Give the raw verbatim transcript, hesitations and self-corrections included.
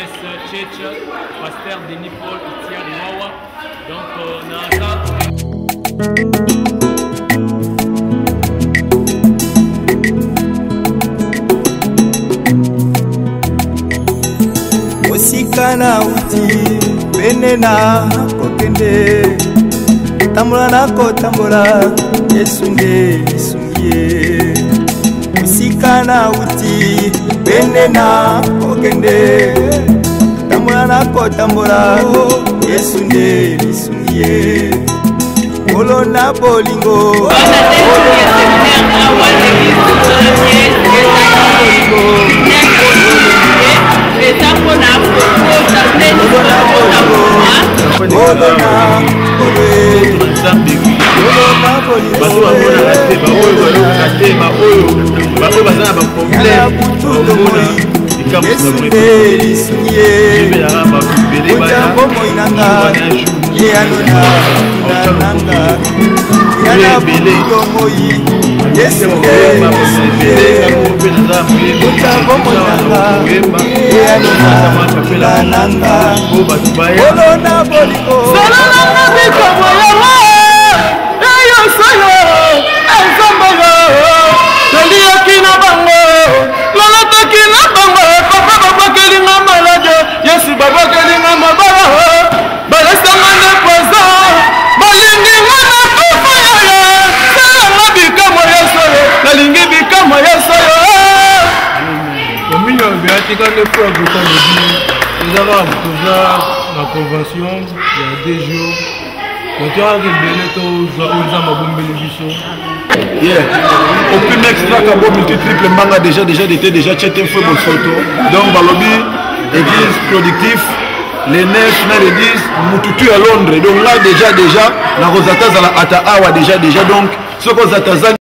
Church, pasteur Denis Paul Itia Wawa. Donc, on a ça. Osikana uti benena kokende tambula nako tambula Yesu nde lisungie. Osikana uti benena kokende tambula nako tambula Yesu nde lisungie. Olo na bolingo nous avons la convention il y a deux jours. Aucun extra cabo multi-triple manga déjà déjà était déjà checké fait mon photo. Donc Balobi, église productif, les neuf na l'église Mututu à Londres. Donc là déjà déjà la Rosata Zala Ata Awa déjà déjà donc ce qu'on attend